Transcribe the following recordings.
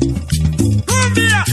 ¡Cumbia!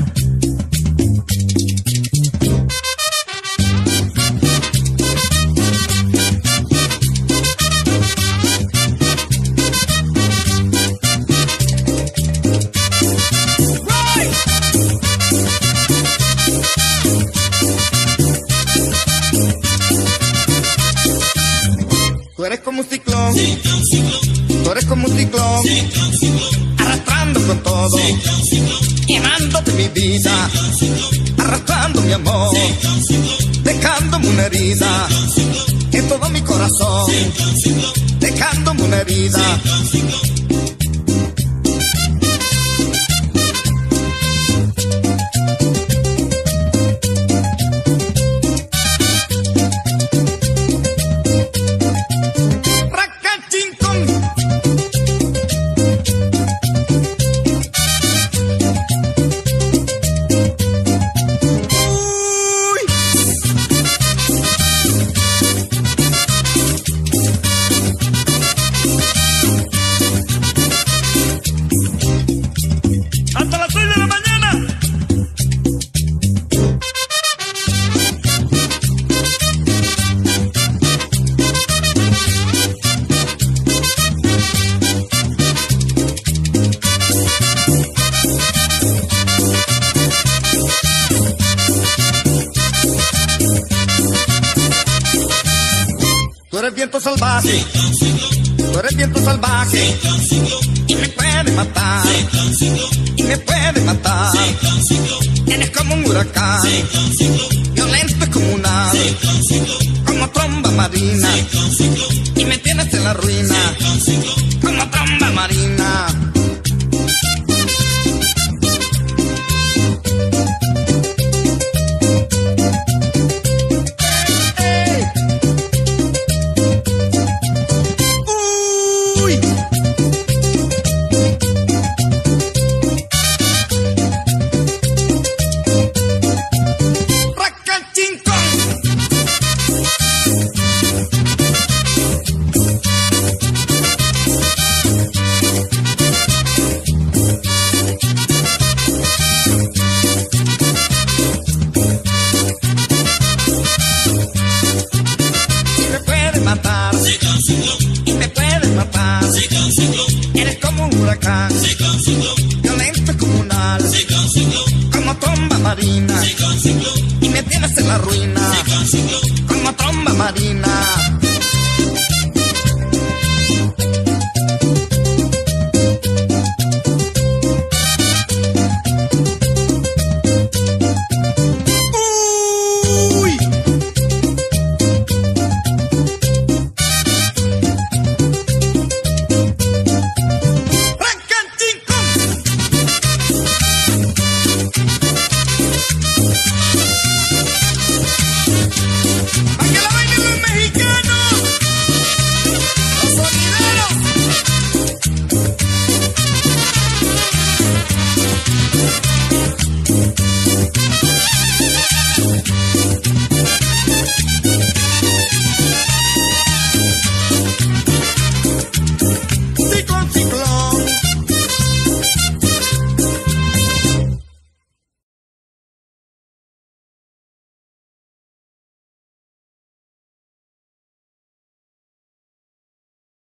Tú eres como un ciclón, tú eres como un ciclón, arrastrando con todo, llenándote mi vida, arrastrando mi amor, dejándome una herida en todo mi corazón, dejándome una herida. ¡Hasta las 6 de la mañana! Tú eres viento salvaje, tú eres viento salvaje, y me puede matar, y me puede matar. Eres como un huracán, violento y comunal, como tromba marina, y me tienes en la ruina, como tromba marina. Y me puedes matar, eres como un huracán, violento y comunal, como tromba marina, y me tienes en la ruina, como tromba marina.